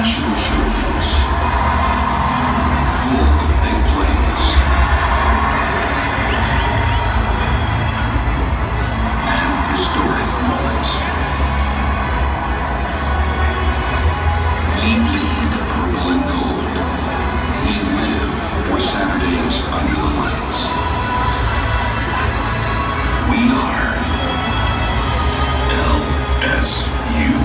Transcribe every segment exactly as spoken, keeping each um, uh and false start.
national showcase, full of big plays and historic moments. We bleed purple and gold. We live for Saturdays under the lights. We are L S U.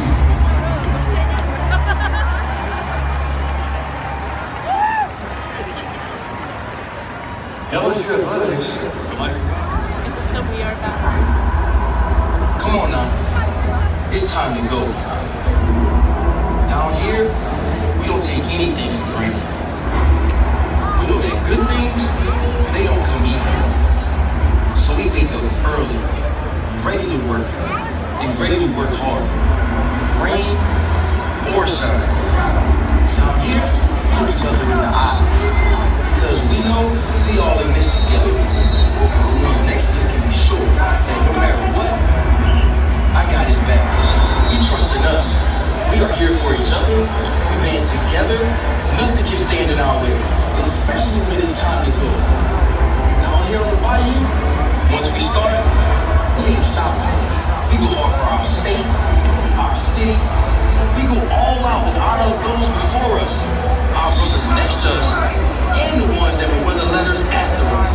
L S U Athletics. Is this the We Are Back? Come on now. It's time to go. Down here, we don't take anything for granted. We know that good things, they don't come easy. So we wake up early, ready to work, and ready to work hard. Rain or shine. Down here, we look each other in the eyes. Because we know we all in this together. The one next to us can be sure that no matter what, I got his back. He trusts in us. We are here for each other. We band together. Nothing can stand in our way, especially when it's time to go. Down here on the bayou, once we start, we ain't stopping. We go hard for our state, our city. We go all out in honor of those before us, our brothers next to us, and the ones that will wear the letters after us.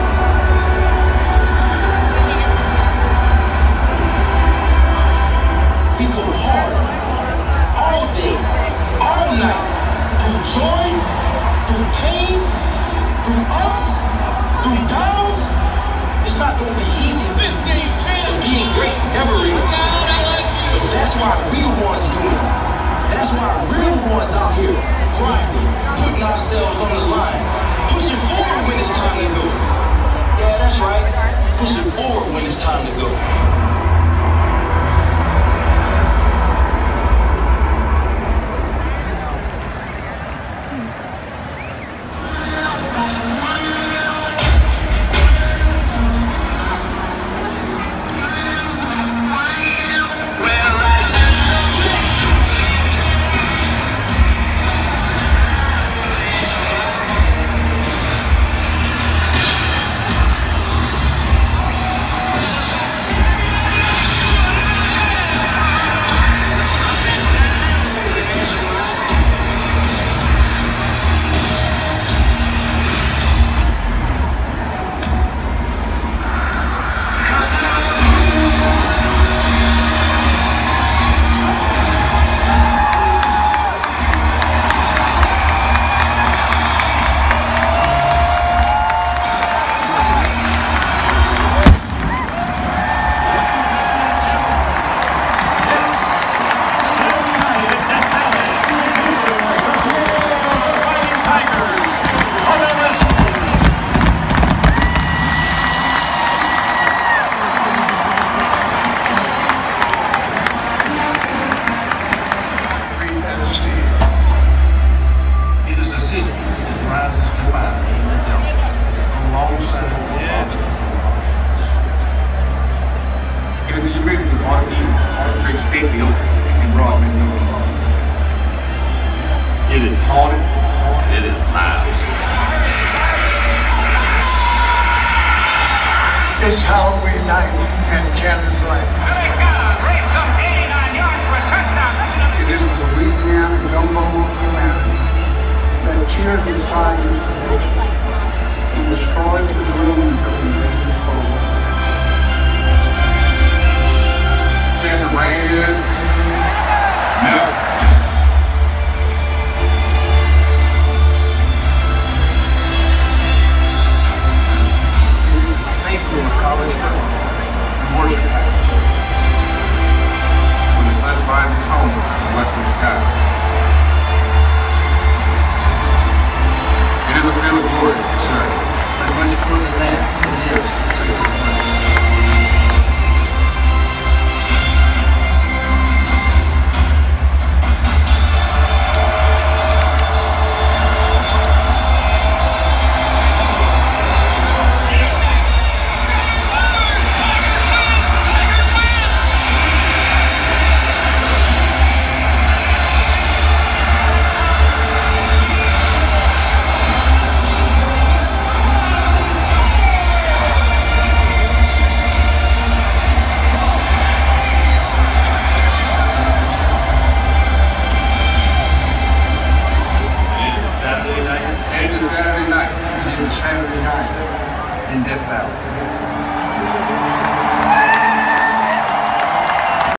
We go hard, all day, all night, through joy, through pain, through ups, through downs. It's not going to be easy. Being great never is. But that's why we the ones doing it. That's why we're the ones out here grinding, putting ourselves on the line, pushing forward when it's time to go. Yeah, that's right. Pushing forward when it's time to go. It is haunted, and it is loud. It's Halloween night and Cannon Black. It is the Louisiana gumbo of humanity that cheers the signs to nature and destroys the dreams of invading foes. Chance of rain is